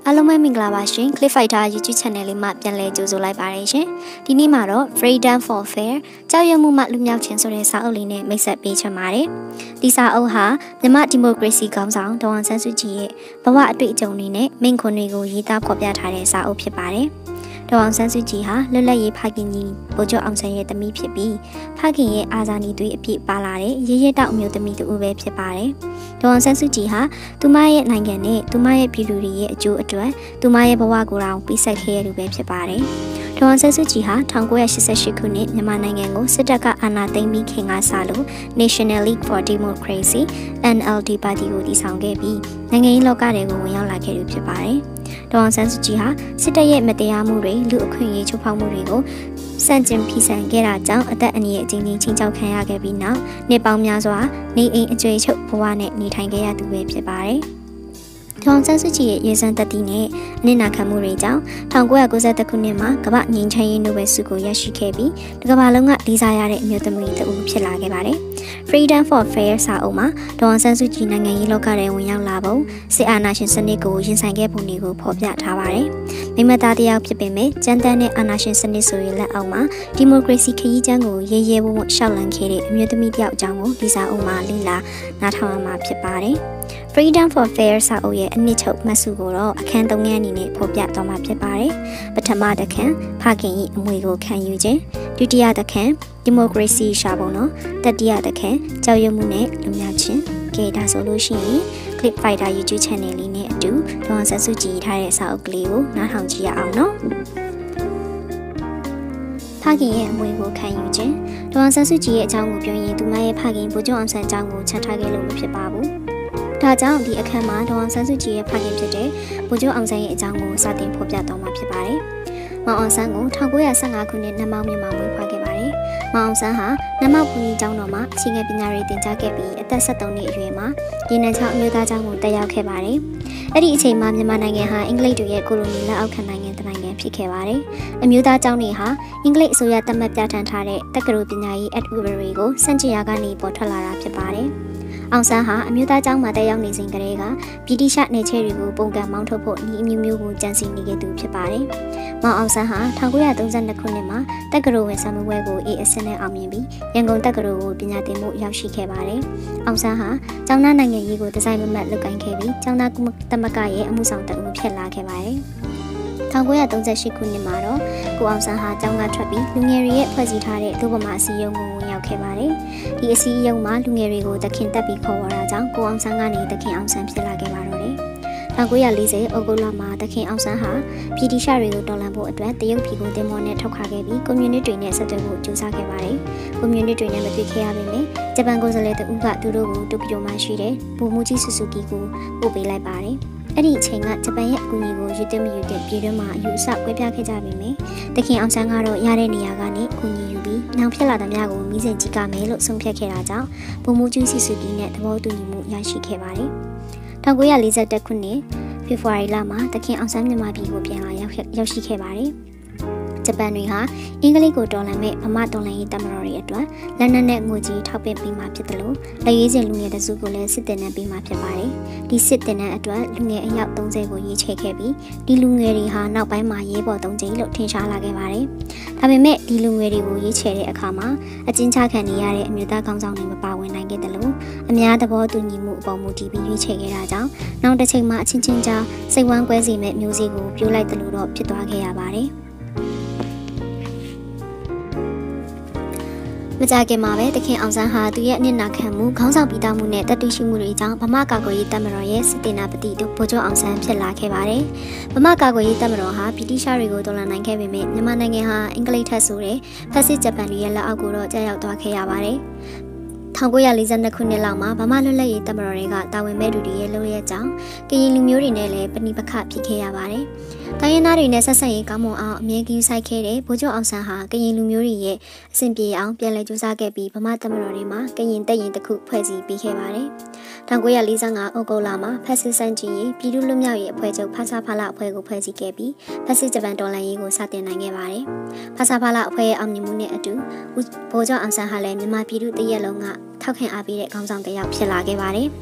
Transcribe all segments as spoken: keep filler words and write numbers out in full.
အားလုံးပဲမင်္ဂလာပါရှင် Click Fighter YouTube Channel လေးမှာပြန်လည်ကြိုဆိုလိုက်ပါတယ်ရှင်ဒီနေ့မှာတော့ Freedom for Fair ကြောက်ရွံ့မှုမှလွတ်မြောက်ခြင်းဆိုတဲ့စာအုပ်လေးနဲ့မိတ်ဆက်ပေးချင်ပါတယ်ဒီစာအုပ်ဟာမြန်မာဒီမိုကရေစီခေါင်းဆောင်ဒေါ်အောင်ဆန်းစုကြည်ရဲ့ဘဝအတွေ့အကြုံတွေနဲ့မိန့်ခွန်းတွေကိုရေးသားဖော်ပြထားတဲ့စာအုပ်ဖြစ်ပါတယ်ဒေါ်အောင်ဆန်းစုကြည်ဟာလွတ်လပ်ရေးဖခင်ကြီးဗိုလ်ချုပ်အောင်ဆန်းရဲ့သမီးဖြစ်ပြီးဖခင်ရဲ့အာဇာနည်တွေအပြည့်ပါလာတဲ့ရဲရဲတောက်အမျိုးသမီးတူပဲဖြစ်ပါတယ်ဒေါ်အောင်ဆန်းစုကြည်ဟာသူမရဲ့နိုင်ငံနဲ့သူမရဲ့ပြည်သူတွေရဲ့အကျိုးအတွက်သူမရဲ့ဘဝကိုယ်တော်ပေးဆက်ခဲ့ရသူပဲဖြစ်ပါတယ်ဒေါ်အောင်ဆန်းစုကြည်ဟာ၁၉၈၈ခုနှစ်မြန်မာနိုင်ငံကိုစစ်တပ်ကအာဏာသိမ်းပြီးခင်ကစလို့ National League for Democracy N L D ပါတီကိုတည်ဆောင်ခဲ့ပြီးနိုင်ငံရေးလောကတွေကိုဝင်ရောက်လာခဲ့သူဖြစ်ပါတယ်ဒေါ်အောင်ဆန်းစုကြည်ဟာစစ်တပ်ရဲ့မတရားမှုတွေလူအခွင့်အရေးချိုးဖောက်မှုတွေကိုစန့်ကျင်ဖီဆန်ခဲ့တာကြောင့်အသက်အန္တရာယ်အကျဉ်းချင်းချင်းချောက်ခံရခဲ့ပြီးနောက်နှစ်ပေါင်းများစွာနေအိမ်အကျွေးချုပ်ဘဝနဲ့နေထိုင်ခဲ့ရသူပဲဖြစ်ပါတယ်ဒေါ်အောင်ဆန်းစုကြည်ရဲ့ရေစံတက်တီနဲ့အနစ်နာခံမှုတွေကြောင့်၁၉၉၁ခုနှစ်မှာကမ္ဘာငြိမ်းချမ်းရေးနိုဘယ်ဆုကိုရရှိခဲ့ပြီးဒီကမ္ဘာလုံးကလေးစားရတဲ့အမျိုးသမီးတစ်ဦးဖြစ်လာခဲ့ပါတယ်။ Freedom for Fair စာအုပ်မှာဒေါ်အောင်ဆန်းစုကြည်နိုင်ငံရေးလောကထဲဝင်ရောက်လာပုံစစ်အာဏာရှင်စနစ်ကိုရင်ဆိုင်ခဲ့ပုံတွေကိုဖော်ပြထားပါတယ်။မိမသားတစ်ယောက်ဖြစ်ပေမဲ့ကြမ်းတမ်းတဲ့အာဏာရှင်စနစ်ဆိုရင်လက်အောက်မှာဒီမိုကရေစီခရီးကျမ်းကိုရဲရဲဝံ့ဝံ့ရှောက်လန်းခဲ့တဲ့အမျိုးသမီးတစ်ယောက်အကြောင်းကိုဒီစာအုပ်မှာလေ့လာနားထောင်ရမှာဖြစ်ပါတယ်။ Freedom for Fair စာအုပ်ရဲ့အနှစ်ချုပ်မှတ်စုကိုတော့အခန်းသုံးခန်းအနေနဲ့ဖော်ပြသွားမှာဖြစ်ပါတယ်။ပထမတစ်ခန်းဖခင်၏အမွေကိုခံယူခြင်းဒုတိယတစ်ခန်းဒီမိုကရေစီရှာပုံတော့တတိယတစ်ခန်းကြောက်ရွံ့မှုနဲ့လွတ်မြောက်ခြင်းကဲဒါဆိုလို့ရှိရင် Click Fighter YouTube Channel လေးနဲ့အတူဒေါ်အောင်ဆန်းစုကြည်ထားတဲ့စာအုပ်ကလေးကိုနားထောင်ကြည့်ရအောင်နော်ဖခင်ရဲ့အမွေကိုခံယူခြင်းဒေါ်အောင်ဆန်းစုကြည်ရဲ့အကြောင်းကိုပြောရင်သူမရဲ့ဖခင်ဗိုလ်ချုပ်အောင်ဆန်းအကြောင်းကိုချက်ထားခဲ့လို့မဖြစ်ပါဘူးဒါကြောင့်ဒီအခန်းမှာဒေါ်အောင်ဆန်းစုကြည်ရဲ့ဖခင်ဖြစ်တဲ့ဗိုလ်ချုပ်အောင်ဆန်းရဲ့အကြောင်းကိုစတင်ဖော်ပြသွားမှာဖြစ်ပါတယ်။မောင်အောင်ဆန်းကို၁၉၁၅ခုနှစ်နမောင်မြို့မှာမွေးဖွားခဲ့ပါတယ်။မောင်အောင်ဆန်းဟာနမောင်ဘုန်းကြီးကျောင်းတော်မှာအခြေခံပညာရေးသင်ကြားခဲ့ပြီးအသက်၁၃နှစ်အရွယ်မှာရေနံချောင်းအမျိုးသားကျောင်းကိုတက်ရောက်ခဲ့ပါတယ်။အဲ့ဒီအချိန်မှာမြန်မာနိုင်ငံဟာအင်္ဂလိပ်တွေရဲ့ကိုလိုနီလက်အောက်ခံနိုင်ငံတစ်နိုင်ငံဖြစ်ခဲ့ပါတယ်။အမျိုးသားကျောင်းတွေဟာအင်္ဂလိပ်အစိုးရသတ်မှတ်ပြဋ္ဌာန်းထားတဲ့တက္ကသိုလ်ပညာရေးအက်ဥပဒေကိုစန့်ကျင်ရာကနေပေါ်ထွက်လာတာဖြစ်ပါတယ်။အောင်ဆန်းဟာအမျိုးသားကျောင်းမှာတက်ရောက်နေစဉ်ကတည်းကဗြိတိရှနယ်ချဲတွေကိုပုံကံမောင်းထုတ်ဖို့ဤအမျိုးမျိုးကိုကြံစည်နေခဲ့သူဖြစ်ပါတယ်။မောင်အောင်ဆန်းဟာ၁၉၃၂ခုနှစ်မှာတက္ကသိုလ်ဝင်ဆံပွဲကိုအေးအစင်းနဲ့အောင်မြင်ပြီးရန်ကုန်တက္ကသိုလ်ကိုပညာသင်ဖို့ရောက်ရှိခဲ့ပါတယ်။အောင်ဆန်းဟာကျောင်းသားနိုင်ငံရေးကိုဒီဇိုင်းမမတ်လုပ်ကိုင်ခဲ့ပြီးကျောင်းသားသမဂ္ဂရဲ့အမှုဆောင်တအုပ်ဖြစ်လာခဲ့ပါတယ်။၁၉၃၈ခုနှစ်မှာတော့ကိုအောင်ဆန်းဟာကျောင်းကထွက်ပြီးလူငယ်တွေရဲ့ဖွဲ့စည်းထားတဲ့ဒုဗမာအစည်းအရုံးကိုဝင်ရောက်ခဲ့ပါတယ်။ဒီအစည်းအရုံးမှာလူငယ်တွေကိုတခင်တက်ပြီးခေါ်ဝါတာကြောင့်ကိုအောင်ဆန်းကနေတခင်အောင်ဆန်းဖြစ်လာခဲ့ပါတော့တယ်။၁၉၄၀ဩဂုတ်လမှာတခင်အောင်ဆန်းဟာဗြိတိရှတွေကိုတော်လှန်ဖို့အတွက်တရုတ်ပြည်ကိုတင်မောနဲ့ထောက်ခါခဲ့ပြီးကွန်မြူနစ်တွေနဲ့ဆက်သွယ်ဖို့ကြိုးစားခဲ့ပါတယ်။ကွန်မြူနစ်တွေနဲ့မတွေ့ခဲ့ရပေမဲ့ဂျပန်ကိုယ်စားလှယ်တဦးကသူတို့ကိုတိုကျိုမှာရှိတဲ့ဗိုလ်မှူးကြီးဆူဆူကီကိုပို့ပေးလိုက်ပါတယ်။အဲ့ဒီအချိန်ကဂျပန်ရဲ့အကူအညီကိုယူတင်မယူတဲ့ပြည်တွင်းမှာအယူအဆကွဲပြားခဲ့ကြပြီမယ်။တခင်အောင်ဆန်းကတော့ရတဲ့နေရာကနေအကူအညီယူပြီးနောက်ဖြစ်လာတဲ့များကိုမိစဉ်ကြည့်ကမယ်လို့ဆုံးဖြတ်ခဲ့တာကြောင့်ဗိုလ်မှူးကြီးစီဆူကီနဲ့သဘောတူညီမှုရရှိခဲ့ပါတယ်။၁၉၄၁ခုနှစ်ဖေဖော်ဝါရီလမှာတခင်အောင်ဆန်းမြန်မာပြည်ကိုပြန်လာရောက်ရောက်ရှိခဲ့ပါတယ်။ဂျပန်တွေဟာအင်္ဂလိပ်ကိုတော်လှန်မဲ့ဗမာတော်လှန်ရေးတပ်မတော်တွေအတွက်လက်နက်နဲ့ငွေကြီးထောက်ပံ့ပေးမှဖြစ်တယ်လို့လက်ရေးစဉ်လူငယ်တစုကိုလည်းစစ်တပ်နဲ့ပေးမှဖြစ်ပါတယ်။ဒီစစ်တပ်နဲ့အတွက်လူငယ်အယောက်၃၀ကိုရေးချယ်ခဲ့ပြီးဒီလူငယ်တွေဟာနောက်ပိုင်းမှာရေးပေါ်သုံးကြိမ်လို့ထင်ရှားလာခဲ့ပါတယ်။ဒါပေမဲ့ဒီလူငယ်တွေကိုရေးချယ်တဲ့အခါမှာအကျဉ်းချခံနေရတဲ့အမျိုးသားကောင်းဆောင်တွေမပါဝင်နိုင်ခဲ့တယ်လို့အများသဘောတူညီမှုအပေါ်မူတည်ပြီးရေးချယ်ခဲ့တာကြောင့်နောက်တစ်ချိန်မှာအချင်းချင်းကြားစိတ်ဝမ်းကွဲစေမဲ့မျိုးစေ့ကိုပြိုးလိုက်တယ်လို့တော့ဖြစ်သွားခဲ့ရပါတယ်။မကြခင်မှာပဲတခင်အောင်ဆန်းဟာသူရဲ့အနစ်နာခံမှုခေါင်းဆောင်ပြီးသားမှုနဲ့တတ်သိရှိမှုတွေကြောင့်ဗမာကာကွယ်ရေးတပ်မတော်ရဲ့စစ်တေနာပတိတို့ဗိုလ်ချုပ်အောင်ဆန်းဖြစ်လာခဲ့ပါတယ်။ဗမာကာကွယ်ရေးတပ်မတော်ဟာဗြိတိရှတွေကိုတော်လှန်နိုင်ခဲ့ပေမဲ့မြန်မာနိုင်ငံဟာအင်္ဂလိပ်ထက်ဆိုတဲ့ဖက်စစ်ဂျပန်တွေရဲ့လက်အောက်ကိုတော့ကြာရောက်သွားခဲ့ရပါတယ်။၁၉၄၂ခုနှစ်လောက်မှာဗမာလွတ်လပ်ရေးတပ်မတော်တွေကတာဝန်မဲ့သူတွေရဲ့လုပ်ရကြောင်းကရင်လူမျိုးတွေနဲ့လည်းပဏိပခဖြစ်ခဲ့ရပါတယ်။တိုင်းရင်းသားတွေနဲ့ဆက်ဆက်ရေးကောင်းမွန်အောင်အမြဲကင်းဆိုင်ခဲ့တဲ့ဗိုလ်ချုပ်အောင်ဆန်းဟာကရင်လူမျိုးတွေရဲ့အဆင်ပြေအောင်ပြန်လည်ကြိုးစားခဲ့ပြီးဗမာတပ်မတော်တွေမှာကရင်တပ်ရင်တစ်ခုဖွဲ့စည်းပေးခဲ့ပါတယ်။၁၉၄၅ဩဂုတ်လမှာဖက်စစ်စန့်ကျင်ရေးပြည်သူ့လွတ်မြောက်ရေးအဖွဲ့ချုပ်ဖဆဖလအဖွဲ့ကိုဖွဲ့စည်းခဲ့ပြီးဖက်စစ်ဂျပန်တော်လှန်ရေးကိုစတင်နိုင်ခဲ့ပါတယ်။ဖဆဖလအဖွဲ့ရဲ့အောင်မြင်မှုနဲ့အတူဗိုလ်ချုပ်အောင်ဆန်းဟာလည်းမြန်မာပြည်သူတရက်လုံးကထောက်ခံအားပေးတဲ့ခေါင်းဆောင်တစ်ယောက်ဖြစ်လာခဲ့ပါတယ်။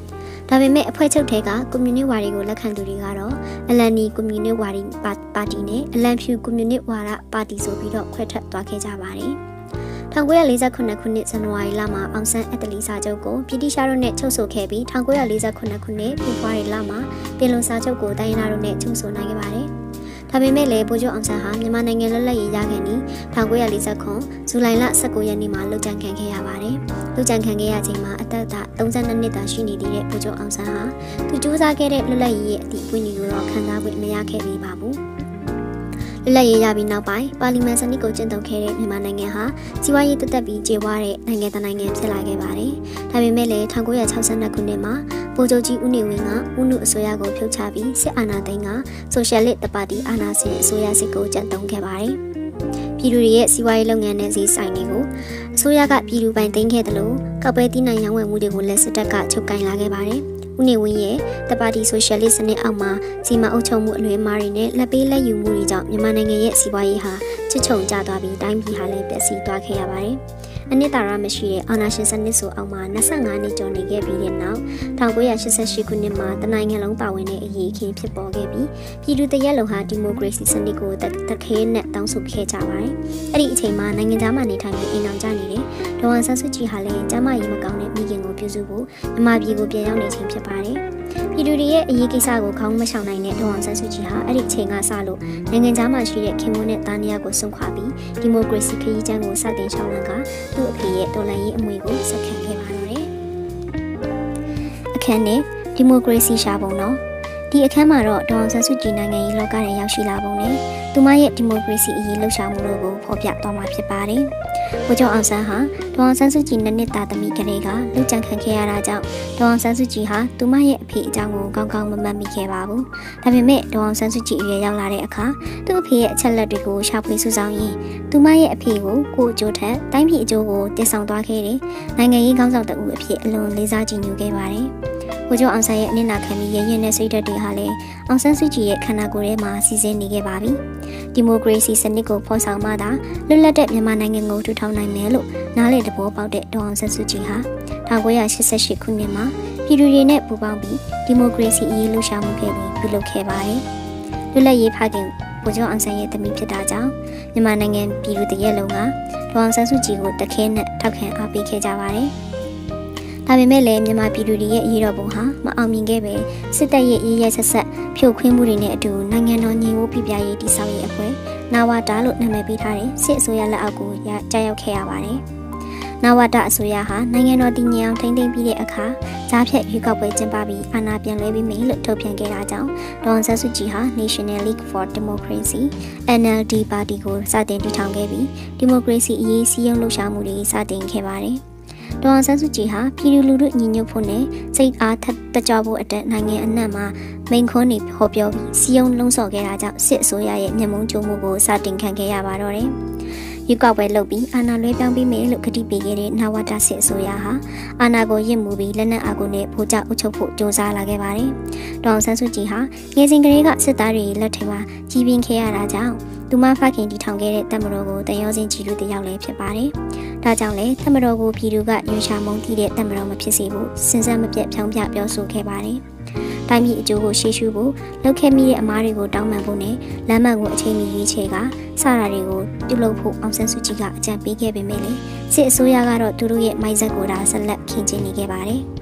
ဒါပေမဲ့အဖွဲ့ချုပ်ထဲကကွန်မြူနစ်ဝါဒီကိုလက်ခံသူတွေကတော့အလန်နီကွန်မြူနစ်ဝါဒီပါတီနဲ့အလန်ဖြူကွန်မြူနစ်ဝါဒပါတီဆိုပြီးတော့ခွဲထွက်သွားခဲ့ကြပါတယ်။၁၉၄၉ခုနှစ်ဇန်နဝါရီလမှာအောင်ဆန်းအတ္တလီစာချုပ်ကိုဗြိတိရှတို့နဲ့ချုပ်ဆိုခဲ့ပြီး၁၉၄၉ခုနှစ်ဖေဖော်ဝါရီလမှာပြင်လုံစာချုပ်ကိုတိုင်းရင်းသားတို့နဲ့ချုပ်ဆိုနိုင်ခဲ့ပါတယ်။ဒါပေမဲ့လည်းဗိုလ်ချုပ်အောင်ဆန်းဟာမြန်မာနိုင်ငံလွတ်လပ်ရေးရခဲ့ပြီး၁၉၄၉ဇူလိုင်လ၁၉ရက်နေ့မှာလုံခြံခံခဲ့ရပါတယ်။လုံခြံခံခဲ့ရချိန်မှာအသက်သာ၃၂နှစ်သာရှိနေသေးတဲ့ဗိုလ်ချုပ်အောင်ဆန်းဟာသူကြိုးစားခဲ့တဲ့လွတ်လပ်ရေးရဲ့အသည့်ပွင့်တွေကိုတော့ခံစား권မရခဲ့သေးပါဘူး။လွတ်လပ်ရေးရပြီးနောက်ပိုင်းပါလီမန်စနစ်ကိုကျင့်သုံးခဲ့တဲ့မြန်မာနိုင်ငံဟာစီးပွားရေးတက်တက်ပြီးကျေဝါတဲ့နိုင်ငံတစ်နိုင်ငံဖြစ်လာခဲ့ပါတယ်။ဒါပေမဲ့လည်း၁၉၆၂ခုနှစ်မှာဗိုလ်ချုပ်ကြီးဦးနေဝင်းကဦးနုအစိုးရကိုဖြုတ်ချပြီးစစ်အာဏာသိမ်းကဆိုရှယ်လစ်ပါတီအာဏာရှင်အစိုးရစစ်ကိုကျင့်သုံးခဲ့ပါတယ်။ပြည်သူတွေရဲ့စီးပွားရေးလုပ်ငန်းနဲ့ဈေးဆိုင်တွေကိုအစိုးရကပြည်သူပိုင်သိမ်းခဲ့တယ်လို့ကောက်ပဲတီးနိုင်ရောင်းဝယ်မှုတွေကိုလက်စစ်တပ်ကချုပ်ကင်လာခဲ့ပါတယ်။ဦးနေဝင်းရဲ့တပါတီဆိုရှယ်လစ်စနစ်အောက်မှာစီမံအုပ်ချုပ်မှုအလွဲမှားတွေနဲ့လက်ပေးလက်ယူမှုတွေကြောင့်မြန်မာနိုင်ငံရဲ့စီးပွားရေးဟာချစ်ချုံကျသွားပြီးတိုင်းပြည်ဟာလည်းပျက်စီးသွားခဲ့ရပါတယ်။အနှစ်သာရမရှိတဲ့အာဏာရှင်စနစ်ဆိုအောက်မှာ၂၅နှစ်ကျော်နေခဲ့ပြီးတဲ့နောက်၁၉၈၈ခုနှစ်မှာတနိုင်ငံလုံးပါဝင်တဲ့အရေးအခင်းဖြစ်ပေါ်ခဲ့ပြီးပြည်သူတရက်လုံးဟာဒီမိုကရေစီစနစ်ကိုတခဲနဲ့တောင်းဆိုခဲ့ကြပါတယ်။အဲ့ဒီအချိန်မှာနိုင်ငံသားမှနေထိုင်ပြီးအိမ်အောင်ကြနေတဲ့ဒေါ်အောင်ဆန်းစုကြည်ဟာလည်းကျမကြီးမကောင်းတဲ့မိခင်ကိုပြုစုဖို့မြန်မာပြည်ကိုပြန်ရောက်နေခြင်းဖြစ်ပါတယ်။ပြည်သူတွေရဲ့အရေးကိစ္စကိုခေါင်းမရှောင်နိုင်တဲ့ဒေါ်အောင်ဆန်းစုကြည်ဟာအဲ့ဒီအချိန်ကစလို့နိုင်ငံသားမှရှိတဲ့ခင်မွန်းနဲ့သားနယားကိုဆုံးခွာပြီးဒီမိုကရေစီခရီးကျမ်းကိုစတင်ရှောင်လန်းကသူ့အဖေရဲ့တော်လှန်ရေးအမွေကိုဆက်ခံခဲ့ပါတော့တယ်။အခန်းနဲ့ဒီမိုကရေစီရှာပုံတော့ဒီအခန်းမှာတော့ဒေါ်အောင်ဆန်းစုကြည်နိုင်ငံရေးလောကထဲရောက်ရှိလာပုံနဲ့သူမရဲ့ဒီမိုကရေစီအရေးလှုပ်ရှားမှုတို့ကိုဖော်ပြသွားမှာဖြစ်ပါတယ်။ဗိုလ်ချုပ်အောင်ဆန်းဟာဒေါ်အောင်ဆန်းစုကြည်နှစ်နှစ်သားသမီးကလေးကလူကြံခံခဲ့ရတာကြောင့်ဒေါ်အောင်ဆန်းစုကြည်ဟာသူမရဲ့အဖေအကြောင်းကိုကောင်းကောင်းမမှတ်မိခဲ့ပါဘူး။ဒါပေမဲ့ဒေါ်အောင်ဆန်းစုကြည်အရွယ်ရောက်လာတဲ့အခါသူ့အဖေရဲ့အချက်လက်တွေကိုရှာဖွေစုဆောင်းရင်းသူမရဲ့အဖေကိုကိုအကျိုးထက်တိုင်းပြည်အကျိုးကိုတည်ဆောင်သွားခဲ့တဲ့နိုင်ငံရေးခေါင်းဆောင်တဦးအဖြစ်အလွန်လေးစားကြည်ညိုခဲ့ပါတယ်။ဗိုလ်ချုပ်အောင်ဆန်းရဲ့အနစ်နာခံပြီးရရင်နဲ့စိတ်ဓာတ်တွေဟာလည်းအောင်ဆန်းစုကြည်ရဲ့ခန္ဓာကိုယ်ထဲမှာစီစဉ်နေခဲ့ပါပြီ။ဒီမိုကရေစီစနစ်ကိုဖော်ဆောင်မှသာလွတ်လပ်တဲ့မြန်မာနိုင်ငံကိုထူထောင်နိုင်မယ်လို့နားလည်သဘောပေါက်တဲ့ဒေါ်အောင်ဆန်းစုကြည်ဟာ၁၉၈၈ခုနှစ်မှာပြည်သူတွေနဲ့ပူးပေါင်းပြီးဒီမိုကရေစီအရေးလှုပ်ရှားမှုခဲ့ပြီးပြုလုပ်ခဲ့ပါတယ်။လွတ်လပ်ရေးဖခင်ဗိုလ်ချုပ်အောင်ဆန်းရဲ့သမီးဖြစ်တာကြောင့်မြန်မာနိုင်ငံပြည်သူတရက်လုံးကဒေါ်အောင်ဆန်းစုကြည်ကိုတခဲနဲ့ထောက်ခံအားပေးခဲ့ကြပါတယ်။ဒါပေမဲ့လည်းမြန်မာပြည်သူတွေရဲ့အရေးတော်ပုံဟာမအောင်မြင်ခဲ့ပဲစစ်တပ်ရဲ့ရေးရဲဆက်ဆက်ဖြိုခွင်းမှုတွေနဲ့အတူနိုင်ငံတော်ညီဝပြပြရေးတည်ဆောက်ရေးအဖွဲ့နာဝတာလို့နာမည်ပေးထားတဲ့စစ်အစိုးရလက်အောက်ကိုကြာရောက်ခဲ့ရပါတယ်။နာဝတာအစိုးရဟာနိုင်ငံတော်တည်ငြိမ်အောင်ထိန်းသိမ်းပြီးတဲ့အခါကြားဖြတ်ရွေးကောက်ပွဲကျင်းပပြီးအာဏာပြန်လွှဲပြီးမယ်လို့ထုတ်ပြန်ခဲ့တာကြောင့်ဒေါ်အောင်ဆန်းစုကြည်ဟာ National League for Democracy N L D ပါတီကိုစတင်တည်ထောင်ခဲ့ပြီးဒီမိုကရေစီအရေးစည်းရုံးလှုပ်ရှားမှုတွေစတင်ခဲ့ပါတယ်။ဒေါ်အောင်ဆန်းစုကြည်ဟာပြည်သူလူထုညီညွတ်ဖို့နဲ့စိတ်အားတကြဖို့အတွက်နိုင်ငံအနှံ့မှာမိန်ခွန်းတွေဟောပြောပြီးစီယုံလုံးဆော်ခဲ့တာကြောင့်စစ်အစိုးရရဲ့မျက်မှောင်ကျမှုကိုစတင်ခံခဲ့ရပါတော့တယ်။ရွေးကောက်ပွဲလုပ်ပြီးအာဏာလွှဲပြောင်းပေးမယ်လို့ကတိပေးခဲ့တဲ့နဝတစစ်အစိုးရဟာအာဏာကိုရစ်မှုပြီးလက်နက်အားကိုနဲ့ဗိုလ်ချုပ်အုပ်ချုပ်ဖို့ကြိုးစားလာခဲ့ပါတယ်။ဒေါ်အောင်ဆန်းစုကြည်ဟာငယ်စဉ်ကလေးကစစ်သားတွေလက်ထက်မှာကြီးပြင်းခဲ့ရတာကြောင့်သူမဖခင်တည်ထောင်ခဲ့တဲ့တပ်မတော်ကိုတန်ရောစင်ကြီးလူတယောက်လည်းဖြစ်ပါတယ်။ဒါကြောင့်လည်းတပ်မတော်ကိုပြည်သူကရွေးချယ်မုန်းတီးတဲ့တပ်မတော်မဖြစ်စေဖို့စဉ်ဆက်မပြတ်ဖြောင်းပြပြောဆိုခဲ့ပါတယ်။တိုင်းပြည်အကျိုးကိုရှေ့ရှုဖို့လုပ်ခဲ့မိတဲ့အမားတွေကိုတောင်းပန်ဖို့နဲ့လမ်းမကိုအချိန်မီရွေးချယ်ကစတာတွေကိုပြုလုပ်ဖို့အောင်ဆန်းစုကြည်ကအကြံပေးခဲ့ပေမဲ့လည်းစစ်အစိုးရကတော့သူတို့ရဲ့မိုက်ဇက်ကိုဒါဆက်လက်ခင်းကျင်းနေခဲ့ပါတယ်။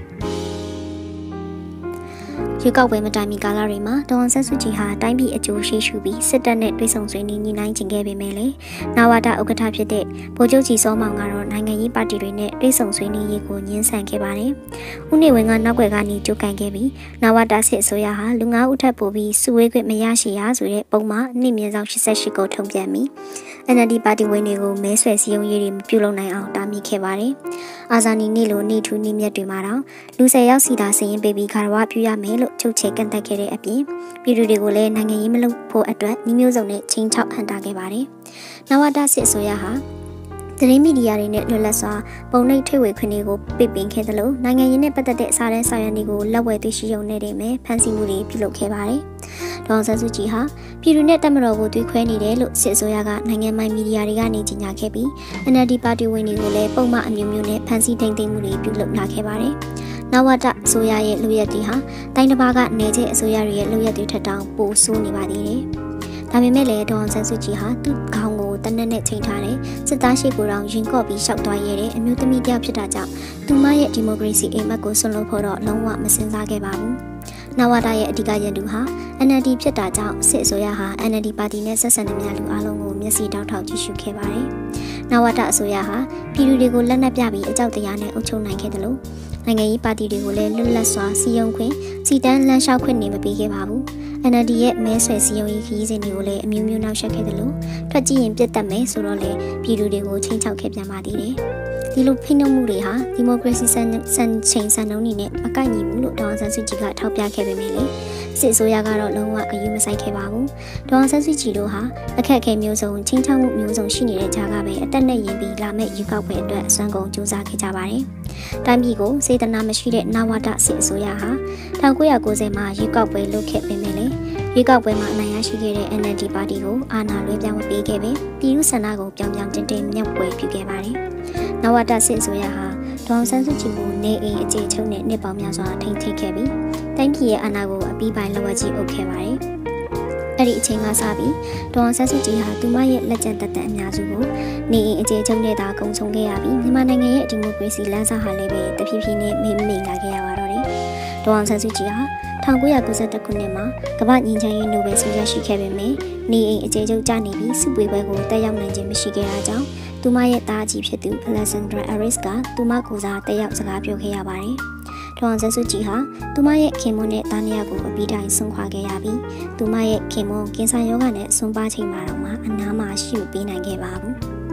ရွေးကောက်ပွဲမတိုင်မီကာလတွေမှာဒေါ်အောင်ဆန်းစုကြည်ဟာတိုင်းပြည်အကျိုးရှိရှုပြီးစစ်တပ်နဲ့တွေ့ဆုံဆွေးနွေးညှိနှိုင်းခြင်းခဲ့ပေမဲ့လည်းနာဝတာဥက္ကဋ္ဌဖြစ်တဲ့ဗိုလ်ချုပ်ကြီးစောမောင်ကတော့နိုင်ငံရေးပါတီတွေနဲ့တွေ့ဆုံဆွေးနွေးရေးကိုညှင်းဆန်ခဲ့ပါတယ်။ဦးနေဝင်းကနောက်ွယ်ကနေကြိုးကန်ခဲ့ပြီးနာဝတာစစ်အစိုးရဟာလူငါးဦးထပ်ပို့ပြီးစုဝေးခွင့်မရရှိရဆိုတဲ့ပုံမှန်နှိမ့်မြင့်ဆောင်၈၈ကိုထုံပြန်ပြီး N L D ပါတီဝင်တွေကိုမဲဆွယ်စည်းရုံးရေးတွေမပြုလုပ်နိုင်အောင်တားမြစ်ခဲ့ပါတယ်။အာဇာနည်နေ့လိုနေ့ထူးနေ့မြတ်တွေမှာတော့လူဆယ်ယောက်စီတာစရင်ပေးပြီးခါရဝပြုရမယ်လို့ချုပ်ချယ်ကန့်သတ်ခဲ့တဲ့အပြင်ပြည်သူတွေကိုလည်းနိုင်ငံရေးမလုပ်ဖို့အတွက်နှီးမျိုးစုံနဲ့ချင်းချောက်ဟန်တာခဲ့ပါတယ်။နဝတစစ်အစိုးရဟာသတင်းမီဒီယာတွေနဲ့လွတ်လပ်စွာပုံနှိပ်ထွေဝေခွင့်တွေကိုပိတ်ပင်ခဲ့သလိုနိုင်ငံရေးနဲ့ပတ်သက်တဲ့စာတမ်းစာရွက်တွေကိုလက်ဝယ်သိရှိရုံနဲ့တည်းပဲဖန်ဆီးမှုတွေပြုလုပ်ခဲ့ပါတယ်။ဒေါ်အောင်ဆန်းစုကြည်ဟာပြည်သူနဲ့တပ်မတော်ကိုသွေးခွဲနေတယ်လို့စစ်အစိုးရကနိုင်ငံပိုင်မီဒီယာတွေကနေကြေညာခဲ့ပြီး N L D ပါတီဝင်တွေကိုလည်းပုံမှန်အမျိုးမျိုးနဲ့ဖန်ဆီးထိန်းသိမ်းမှုတွေပြုလုပ်လာခဲ့ပါတယ်။ နဝတအစိုးရရဲ့လူရက်တွေဟာတိုင်းတစ်ပါးကနေတဲ့အစိုးရတွေရဲ့လူရက်တွေထက်တောင်ပိုဆိုးနေပါသေးတယ်။ဒါပေမဲ့လည်းဒေါ်အောင်ဆန်းစုကြည်ဟာသူ့ခေါင်းကိုတနက်နဲ့ချိန်ထားတဲ့စစ်သားရှိကိုတောင်ရင်ကော့ပြီးရှောက်သွားရတဲ့အမျိုးသမီးတစ်ယောက်ဖြစ်တာကြောင့်သူမရဲ့ဒီမိုကရေစီအိမ်မက်ကိုဆွလို့ဖို့တော့လုံးဝမစင်စားခဲ့ပါဘူး။နဝတရဲ့အဓိကရန်သူဟာ N L D ဖြစ်တာကြောင့်စစ်အစိုးရဟာ N L D ပါတီနဲ့ဆက်ဆံနေများလူအလုံးကိုမျက်စိတောက်ထောက်ကြည့်ရှုခဲ့ပါတယ်။နဝတအစိုးရဟာပြည်သူတွေကိုလက်နက်ပြပြီးအကြောက်တရားနဲ့အုပ်ချုပ်နိုင်ခဲ့တယ်လို့နိုင်ငံရေးပါတီတွေကိုလည်းလွတ်လပ်စွာစီယုံခွင့်စီတန်းလမ်းလျှောက်ခွင့်နေမပေးခဲ့ပါဘူး။ N L D ရဲ့မဲဆွယ်စီယုံရေးခရီးစဉ်တွေကိုလည်းအမျိုးမျိုးနောက်ဆက်ခဲ့တယ်လို့ထွက်ကြည့်ရင်ပြတ်တက်မယ်ဆိုတော့လေပြည်သူတွေကိုချိန်ချောက်ခဲ့ပြန်ပါသေးတယ်။ဒီလိုဖိနှိပ်မှုတွေဟာဒီမိုကရေစီစံစံချိန်စံနှုန်းတွေနဲ့မကိုက်ညီဘူးလို့ဒေါ်အောင်ဆန်းစုကြည်ကထောက်ပြခဲ့ပေမဲ့လေစစ်အစိုးရကတော့လုံးဝအယူမဆိုင်ခဲ့ပါဘူး။ဒေါ်အောင်ဆန်းစုကြည်တို့ဟာအခက်အခဲမျိုးစုံချင်းချောက်မှုမျိုးစုံရှိနေတဲ့ကြားကပဲအသက်နဲ့ရင်ပြီးလာမဲ့ယူကောက်ပွဲအတွက်အစွမ်းကုန်ကြိုးစားခဲ့ကြပါတယ်။တိုင်းပြည်ကိုစေတနာမရှိတဲ့နဝတစစ်အစိုးရဟာ၁၉၉၀မှာယူကောက်ပွဲလုပ်ခဲ့ပေမဲ့လေရွေးကောက်ပွဲမှာအနိုင်ရရှိခဲ့တဲ့ N L D ပါတီကိုအာဏာလွှဲပြောင်းပေးခဲ့ပြီးပြည်သူ့ဆန္ဒကိုပြောင်းပြောင်းတင်းတင်းမြှောက်ပွဲပြုခဲ့ပါတယ်။နဝတစစ်အစိုးရဟာဒေါ်အောင်ဆန်းစုကြည်ကိုနေအိမ်အခြေချုပ်နဲ့နှစ်ပေါင်းများစွာထိန်းသိမ်းခဲ့ပြီးတိုင်းပြည်ရဲ့အာဏာကိုအပြီးပိုင်းလက်ဝဲကြီးအုပ်ခဲ့ပါတယ်။အဲ့ဒီအချိန်ကစပြီးဒေါ်အောင်ဆန်းစုကြည်ဟာသူမရဲ့လက်ကျန်သက်တမ်းအများစုကိုနေအိမ်အခြေချုပ်နဲ့သာကုံဆုံးခဲ့ရပြီးမြန်မာနိုင်ငံရဲ့ဒီမိုကရေစီလမ်းစာဟာလည်းပဲတဖြည်းဖြည်းနဲ့မေ့မိလာခဲ့ရပါတော့တယ်။ဒေါ်အောင်ဆန်းစုကြည်ဟာ၁၉၉၁ခုနှစ်မှာကမ္ဘာ့ငြိမ်းချမ်းရေးနိုဘယ်ဆုရရှိခဲ့ပေမယ့်နေအိမ်အခြေချုပ်ကျနေပြီးစုပွေပွဲကိုတက်ရောက်နိုင်ခြင်းမရှိခဲ့တာကြောင့်သူမရဲ့သားကြီးဖြစ်သူ Alexandra Aris ကသူမကိုစားတက်ရောက်စကားပြောခဲ့ရပါတယ်။ဒေါ်အောင်ဆန်းစုကြည်ဟာသူမရဲ့ခင်မွန်းနဲ့သားနှစ်ယောက်ကိုအပြီးတိုင်းဆုံးခွာခဲ့ရပြီးသူမရဲ့ခင်မွန်းကင်ဆာရောဂါနဲ့ဆွမ်းပါချိန်မှာတော့မှအနားမှာရှိမပေးနိုင်ခဲ့ပါဘူး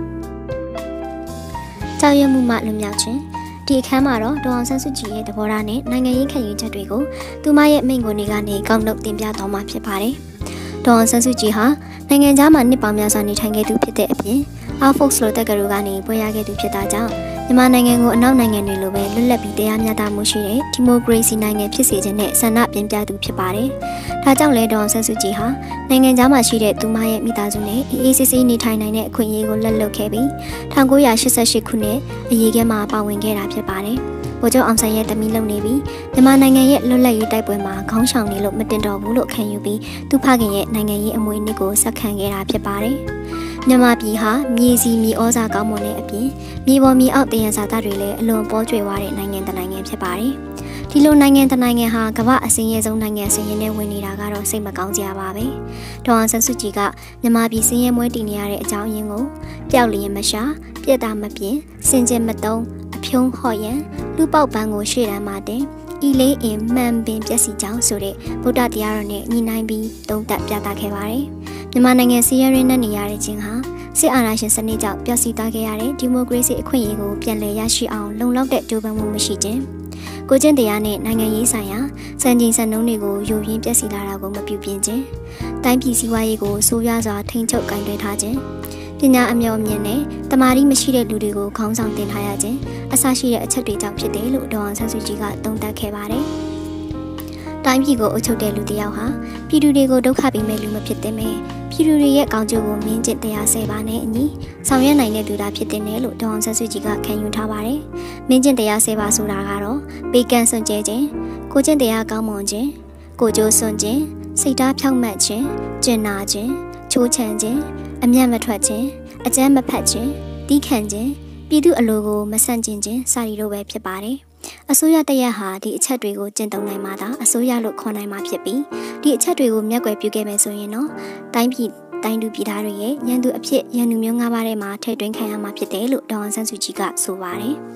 ။ကြောက်ရွံ့မှုမှလွတ်မြောက်ခြင်းဒီအခမ်းမှာတော့ဒေါ်အောင်ဆန်းစုကြည်ရဲ့သဘောထားနဲ့နိုင်ငံရေးခံယူချက်တွေကိုသူမရဲ့မိန့်ခွန်းတွေကနေကောက်နှုတ်တင်ပြသွားမှာဖြစ်ပါတယ်။ဒေါ်အောင်ဆန်းစုကြည်ဟာနိုင်ငံခြားမှာနှစ်ပေါင်းများစွာနေထိုင်ခဲ့သူဖြစ်တဲ့အပြင် Alfox လိုတက္ကသိုလ်ကနေပွဲရခဲ့သူဖြစ်တာကြောင့်မြန်မာနိုင်ငံကိုအနောက်နိုင်ငံတွေလိုပဲလွတ်လပ်ပြီးတရားမျှတမှုရှိတဲ့ဒီမိုကရေစီနိုင်ငံဖြစ်စေခြင်းနဲ့ဆန္ဒပြပြသူဖြစ်ပါတယ်။ဒါကြောင့်လဲဒေါ်အောင်ဆန်းစုကြည်ဟာနိုင်ငံခြားမှာရှိတဲ့သူမရဲ့မိသားစုနဲ့အေးအေးဆေးဆေးနေထိုင်နိုင်တဲ့အခွင့်အရေးကိုလက်လွတ်ခဲ့ပြီး၁၉၈၈ခုနှစ်အရေးထဲမှာပါဝင်ခဲ့တာဖြစ်ပါတယ်။ဗိုလ်ချုပ်အောင်ဆန်းရဲ့တမီးလုံနေပြီးမြန်မာနိုင်ငံရဲ့လွတ်လပ်ရေးတိုက်ပွဲမှာခေါင်းဆောင်နေလို့မတင်တော်ဘူးလို့ခံယူပြီးသူဖခင်ရဲ့နိုင်ငံရေးအမွေအနှစ်ကိုဆက်ခံခဲ့တာဖြစ်ပါတယ်။မြန်မာပြည်ဟာမြေစီမြေဩဇာကောင်းမွန်တဲ့အပြင်မြေပေါ်မြေအောက်တယံဇာတတွေလည်းအလွန်ပေါ်ကျွေသွားတဲ့နိုင်ငံတစ်နိုင်ငံဖြစ်ပါတယ်။ဒီလိုနိုင်ငံတစ်နိုင်ငံဟာကမ္ဘာအစင်းရဲဆုံးနိုင်ငံစင်ရင်နဲ့ဝင်နေတာကတော့စိတ်မကောင်းကြပါပဲ။ဒေါ်အောင်ဆန်းစုကြည်ကမြန်မာပြည်စင်းရဲမွဲတည်နေရတဲ့အကြောင်းရင်းကိုပျောက်လျင်မရှာပြက်တာမပြင်းစင်ကြင်မတုံးအဖြုံးဟော့ရန်လူပေါက်ပန်းကိုရှေ့တန်းမှာတင်ဤလေးအင်မှန်ပင်ပျက်စီကြောင်းဆိုတဲ့ဗုဒ္ဓတရားတော်နဲ့ညီနိုင်ပြီးသုံးသပ်ပြသခဲ့ပါတယ်။မြန်မာနိုင်ငံစီးရဲရင်းနဲ့နေရတဲ့ချင်းဟာစစ်အာဏာရှင်စနစ်ကြောင့်ပျက်စီးသွားခဲ့ရတဲ့ဒီမိုကရေစီအခွင့်အရေးကိုပြန်လည်ရရှိအောင်လုံလောက်တဲ့ကြိုးပမ်းမှုမရှိခြင်းကိုကျင့်တရားနဲ့နိုင်ငံရေးဆိုင်ရာစံချိန်စံနှုန်းတွေကိုယိုယွင်းပျက်စီးလာတာကိုမပြုပြင်ခြင်းတိုင်းပြည်စီးပွားရေးကိုဆိုးရွားစွာထိန်းချုပ်ကင်တွယ်ထားခြင်းပညာအမြော်အမြင်နဲ့တမာတိမရှိတဲ့လူတွေကိုခေါင်းဆောင်တင်ထားရခြင်းအစရှိတဲ့အချက်တွေကြောင့်ဖြစ်တယ်လို့ဒေါ်အောင်ဆန်းစုကြည်ကသုံးသပ်ခဲ့ပါတယ်။တိုင်းပြည်ကိုအုပ်ချုပ်တဲ့လူတစ်ယောက်ဟာပြည်သူတွေကိုဒုက္ခပေးမဲ့လူမဖြစ်သင့်ပဲပြည်သူတွေရဲ့ကောင်းကျိုးကိုမင်းကျင့်တရားဆဲပါနဲ့အညီဆောင်ရွက်နိုင်တဲ့သူသားဖြစ်တဲ့နယ်လို့ဒေါ်အောင်ဆန်းစုကြည်ကခံယူထားပါတယ်။မင်းကျင့်တရားဆဲပါဆိုတာကတော့ပေးကမ်းစွန့်ကြဲခြင်းကိုကျင့်တရားကောင်းမွန်ခြင်းကိုကြိုးစွန့်ခြင်းစိတ်ထားဖြောင့်မတ်ခြင်းကျင့်နာခြင်းချိုးချံခြင်းအမျက်မထွက်ခြင်းအကြမ်းမဖက်ခြင်းတီးခံခြင်းပြည်သူအလိုကိုမဆန့်ကျင်ခြင်းစသည်တို့ပဲဖြစ်ပါတယ်။အစိုးရတရက်ဟာဒီအချက်တွေကိုကျင့်သုံးနိုင်မှသာအစိုးရလို့ခေါ်နိုင်မှာဖြစ်ပြီးဒီအချက်တွေကိုမျက်ကွယ်ပြုခဲ့မယ်ဆိုရင်တော့တိုင်းပြည်တိုင်းသူပြည်သားတွေရဲ့ရန်သူအဖြစ်ရန်သူမျိုး၅ပါးထဲမှာထည့်သွင်းခံရမှာဖြစ်တယ်လို့ဒေါ်အောင်ဆန်းစုကြည်ကဆိုပါတယ်။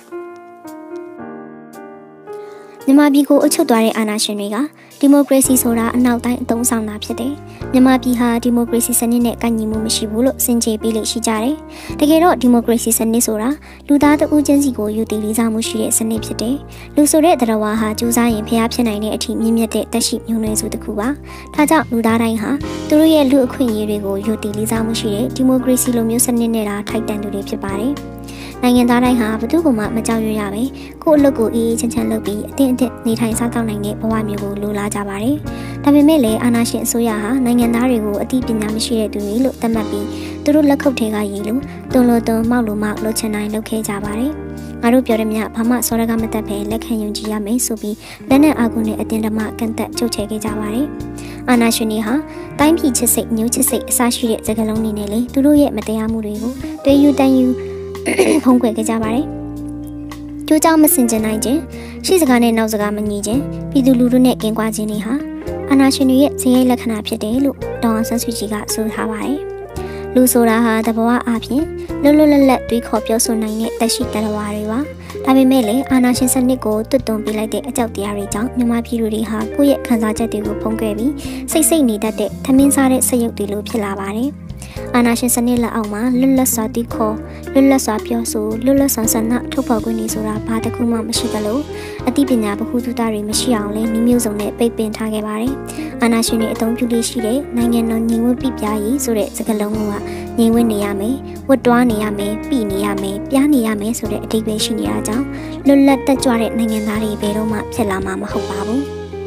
မြန်မာပြည်ကိုအုပ်ချုပ်သွားတဲ့အာဏာရှင်တွေကဒီမိုကရေစီဆိုတာအနောက်တိုင်းအသုံးဆောင်တာဖြစ်တယ်။မြန်မာပြည်ဟာဒီမိုကရေစီစနစ်နဲ့ကိုက်ညီမှုမရှိဘူးလို့စင်ကြေပေးလို့ရှိကြတယ်။တကယ်တော့ဒီမိုကရေစီစနစ်ဆိုတာလူသားတဦးချင်းစီကိုယူတည်လေးစားမှုရှိတဲ့စနစ်ဖြစ်တယ်။လူဆိုတဲ့တရားဝါဟာကြိုးစားရင်ဖျားဖြစ်နိုင်တဲ့အထိမြင့်မြတ်တဲ့တက်ရှိမျိုးနွယ်စုတစ်ခုပါ။ဒါကြောင့်လူသားတိုင်းဟာသူတို့ရဲ့လူအခွင့်အရေးတွေကိုယူတည်လေးစားမှုရှိတဲ့ဒီမိုကရေစီလိုမျိုးစနစ်နဲ့တာထိုက်တန်သူတွေဖြစ်ပါတယ်။နိုင်ငံသားတိုင်းဟာဘယ်သူမှမကြောက်ရွံ့ရပဲကိုယ့်အလုပ်ကိုအေးအေးချမ်းချမ်းလုပ်ပြီးအသင့်အတင့်နေထိုင်စားသောက်နိုင်တဲ့ဘဝမျိုးကိုလိုလားကြပါတယ်။ဒါပေမဲ့လည်းအာဏာရှင်အစိုးရဟာနိုင်ငံသားတွေကိုအသိပညာမရှိတဲ့သူတွေလို့သတ်မှတ်ပြီးသူတို့လက်ခုပ်ထဲကရည်လို့တွန်းလို့တွန်းမောက်လို့မောက်လုပ်ချင်တိုင်းလုပ်ခဲ့ကြပါတယ်။ငါတို့ပြောရမြဘာမှစောရကမတက်ပဲလက်ခံယုံကြည်ရမယ်ဆိုပြီးလက်နဲ့အာကုနဲ့အတင်းဓမ္မကန့်သက်ချုပ်ချယ်ခဲ့ကြပါတယ်အာနာရှင်တွေဟာတိုင်းပြည်ချစ်စိတ်ညှို့ချစ်စိတ်အစရှိတဲ့စကားလုံးတွေနဲ့လေသူတို့ရဲ့မတရားမှုတွေကိုတွေးယူတန်ယူဖုံးကွယ်ခဲ့ကြပါတယ်ကျိုးကြောင့်မစင်ကြနိုင်ခြင်းရှိစကားနဲ့နောက်စကားမညီခြင်းပြည်သူလူထုနဲ့ကင်းကွာခြင်းတွေဟာအာနာရှင်တွေရဲ့ဇယိတ်လက္ခဏာဖြစ်တယ်လို့ဒေါအောင်ဆန်းစုကြည်ကဆိုထားပါတယ်လူဆိုတာဟာတဘဝအပြင်လွတ်လွတ်လပ်လပ်တွေးခေါ်ပြောဆိုနိုင်တဲ့တက်ရှိတရဝါတွေပါဒါပေမဲ့လည်းအာနာရှင်စနစ်ကိုတွတ်သွန်ပေးလိုက်တဲ့အကြောက်တရားတွေကြောင့်မြန်မာပြည်သူတွေဟာကိုယ့်ရဲ့ခံစားချက်တွေကိုဖုံးကွယ်ပြီးစိတ်စိတ်နေတတ်တဲ့ထမင်းစားတဲ့စရုပ်တွေလိုဖြစ်လာပါတယ်အာနာရှင်စနစ်လက်အောက်မှာလွတ်လပ်စွာတီးခေါ်လွတ်လပ်စွာပြောဆိုလွတ်လပ်စွာဆန္ဒထုတ်ဖော်ခွင့်တွေဆိုတာဘာတစ်ခုမှမရှိသလိုအသိပညာဗဟုသုတတွေမရှိအောင်လည်းနှမျိုးစုံနဲ့ပိတ်ပင်ထားခဲ့ပါတယ်အာနာရှင်တွေအသုံးပြုလေးရှိတဲ့နိုင်ငံတော်ညီဝတ်ပြပြရေးဆိုတဲ့စကားလုံးကညီဝတ်နေရမယ်ဝတ်တွားနေရမယ်ပြည်နေရမယ်ပြားနေရမယ်ဆိုတဲ့အဓိပ္ပာယ်ရှိနေတာကြောင့်လွတ်လပ်တက်ကြွတဲ့နိုင်ငံသားတွေဘယ်တော့မှဖြစ်လာမှာမဟုတ်ပါဘူး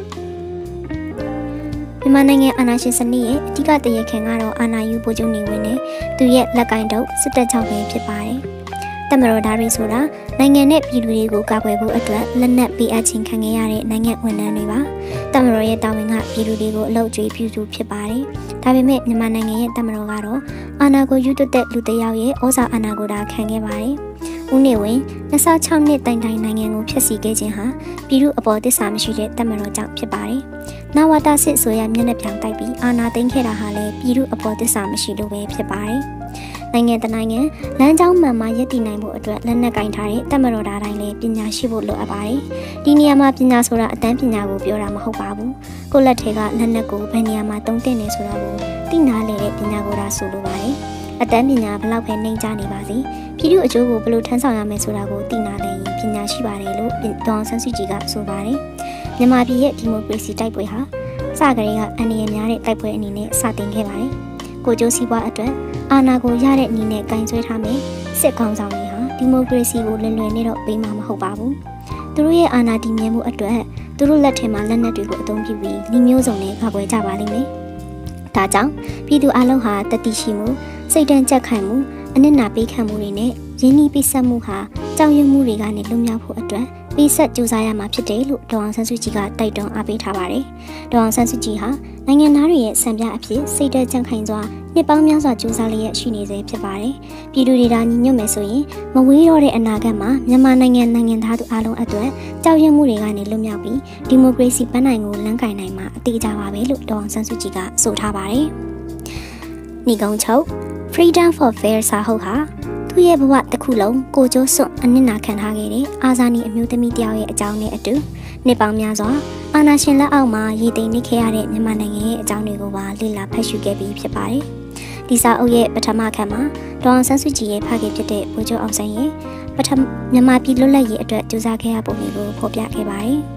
မြန်မာနိုင်ငံအာဏာရှင်စနစ်ရဲ့အဓိကတရခံကတော့အာဏာယူဗိုလ်ချုပ်နေဝင်းနဲ့သူရဲ့လက်ကင်တုပ်စစ်တပ်ကြောင့်ပဲဖြစ်ပါတယ်။တမတော်သားတွေဆိုတာနိုင်ငံနဲ့ပြည်သူတွေကိုကာကွယ်ဖို့အတွက်လက်နက်ပေးအပ်ခြင်းခံခဲ့ရတဲ့နိုင်ငံဝန်ထမ်းတွေပါ။တမတော်ရဲ့တာဝန်ကပြည်သူတွေကိုအလုပ်ကျွေးပြုစုဖြစ်ပါတယ်။ဒါပေမဲ့မြန်မာနိုင်ငံရဲ့တမတော်ကတော့အာဏာကိုယူသွတ်တဲ့လူတစ်ယောက်ရဲ့ဩဇာအာဏာကိုဒါခံခဲ့ပါတယ်။ဦးနေဝင်းနှစ်ဆ၆နှစ်တိုင်တိုင်နိုင်ငံကိုဖျက်ဆီးခဲ့ခြင်းဟာပြည်သူအပေါ်တစ္ဆာမရှိတဲ့တမတော်ကြောင့်ဖြစ်ပါတယ်။နဝတစစ်ဆိုရမျက်နှာပြောင်တိုက်ပြီးအာဏာသိမ်းခဲ့တာဟာလည်းပြည်သူအပေါ်တစ္ဆာမရှိလို့ပဲဖြစ်ပါတယ်။နိုင်ငံတနိုင်ငံလမ်းကြောင်းမှန်မှရည်တည်နိုင်ဖို့အတွက်လက်နက်ကင်ထားတဲ့တမတော်သားတိုင်းလည်းပညာရှိဖို့လိုအပ်ပါတယ်။ဒီနေရာမှာပညာဆိုတာအတန်းပညာကိုပြောတာမဟုတ်ပါဘူး။ကိုယ့်လက်ထဲကလက်နက်ကိုဘယ်နေရာမှာသုံးသင့်နေဆိုတာကိုသိနာလေတဲ့ပညာကိုဒါဆိုလိုပါတယ်။အတန်းပညာဘလောက်ပဲနှိမ့်ချနေပါစေပြည်သူအကျိုးကိုဘယ်လိုထမ်းဆောင်ရမယ်ဆိုတာကိုသိနာလေရင်ပညာရှိပါတယ်လို့ဒေါအောင်ဆန်းစုကြည်ကဆိုပါတယ်။မြန်မာပြည်ရဲ့ဒီမိုကရေစီတိုက်ပွဲဟာစကရေကအန္တရာယ်များတဲ့တိုက်ပွဲအနေနဲ့စတင်ခဲ့ပါတယ်။ကိုကျိုးစီးပွားအတွက်အာဏာကိုရတဲ့နည်းနဲ့ကင်ဆွဲထားမယ်စစ်ကောင်ဆောင်တွေဟာဒီမိုကရေစီကိုလွယ်လွယ်နဲ့တော့ပေးမှာမဟုတ်ပါဘူး။သူတို့ရဲ့အာဏာတည်မြဲမှုအတွက်သူတို့လက်ထဲမှာလက်နက်တွေကိုအသုံးပြုပြီးနှီးမျိုးစုံနဲ့ကာကွယ်ကြပါလိမ့်မယ်။ဒါကြောင့်ပြည်သူအလုံးဟာတတိရှိမှုစိတ်တန်းကြက်ခိုင်မှုအနစ်နာပေးခံမှုတွေနဲ့ရင်းနှီးပိဆက်မှုဟာကြောက်ရွံ့မှုတွေကနေလွတ်မြောက်ဖို့အတွက်ပေးဆက်ကြိုးစားရမှာဖြစ်တယ်လို့ဒေါအောင်ဆန်းစုကြည်ကတိုက်တွန်းအားပေးထားပါတယ်။ဒေါအောင်ဆန်းစုကြည်ဟာနိုင်ငံသားတွေရဲ့စံပြအဖြစ်စိတ်တကြံ့ခိုင်စွာနှစ်ပေါင်းများစွာကြိုးစားလျက်ရှိနေစေဖြစ်ပါတယ်။ပြည်သူတွေဒါညီညွတ်မယ်ဆိုရင်မဝေးတော့တဲ့အနာဂတ်မှာမြန်မာနိုင်ငံနိုင်ငံသားတို့အားလုံးအတွက်ကြောက်ရွံ့မှုတွေကနေလွတ်မြောက်ပြီးဒီမိုကရေစီပန်းနိုင်ကိုလမ်းကင်နိုင်မှာအသေးကြပါပဲလို့ဒေါအောင်ဆန်းစုကြည်ကဆိုထားပါတယ်။ညီကုန်းချုပ် Freedom for Fair စာဟုတ်ဟာသူ့ရဲ့ဘဝတစ်ခုလုံးကိုကျိုးစွန့်အနစ်နာခံထားခဲ့တဲ့အာဇာနည်အမျိုးသမီးတယောက်ရဲ့အကြောင်းနဲ့အတူနှစ်ပေါင်းများစွာအာဏာရှင်လက်အောက်မှာရည်သိမ်းနေခဲ့ရတဲ့မြန်မာနိုင်ငံရဲ့အကြောင်းတွေကိုပါလေ့လာဖတ်ရှုခဲ့ပြီးဖြစ်ပါတယ်။ဒီစာအုပ်ရဲ့ပထမခန်းမှာဒေါအောင်ဆန်းစုကြည်ရဲ့ဖခင်ဖြစ်တဲ့ဗိုလ်ချုပ်အောင်ဆန်းရဲ့ပထမမြန်မာပြည်လွတ်လပ်ရေးအတွက်ကြိုးစားခဲ့ရပုံတွေကိုဖော်ပြခဲ့ပါတယ်။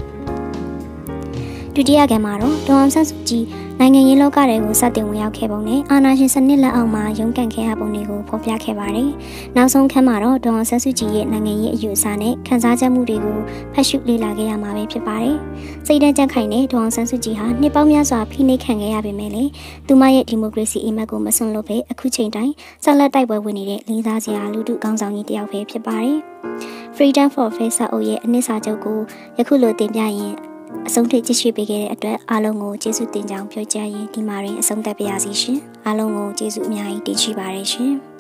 ဒုတိယခန်းမှာတော့ဒေါအောင်ဆန်းစုကြည်နိုင်ငံရေးလောကတွေကိုစတင်ဝင်ရောက်ခဲ့ပုံနဲ့အာဏာရှင်စနစ်လက်အောက်မှာရုန်းကန်ခဲ့ရပုံတွေကိုဖော်ပြခဲ့ပါတယ်။နောက်ဆုံးခန်းမှာတော့ဒေါအောင်ဆန်းစုကြည်ရဲ့နိုင်ငံရေးအယူအဆနဲ့ခံစားချက်မှုတွေကိုဖတ်ရှုလေ့လာခဲ့ရမှာပဲဖြစ်ပါတယ်။စိတ်ဓာတ်ကြံ့ခိုင်တဲ့ဒေါအောင်ဆန်းစုကြည်ဟာနှစ်ပေါင်းများစွာဖိနှိပ်ခံခဲ့ရပေမဲ့လည်းသူမရဲ့ဒီမိုကရေစီအိမ်မက်ကိုမစွန့်လွတ်ပဲအခုချိန်တိုင်းဆက်လက်တိုက်ပွဲဝင်နေတဲ့လေးစားစရာလူထုကောင်းဆောင်ကြီးတစ်ယောက်ပဲဖြစ်ပါတယ်။ Freedom for Fair စာအုပ်ရဲ့အနှစ်စာချုပ်ကိုယခုလိုတင်ပြရင်အဆုံးထိကြည့်ရှုပေးခဲ့တဲ့အတွက်အားလုံးကိုကျေးဇူးတင်ကြောင်းပြောကြားရင်းဒီမှာရင်အဆုံးသတ်ပါရစေရှင်အားလုံးကိုကျေးဇူးအများကြီးတင်ရှိပါတယ်ရှင်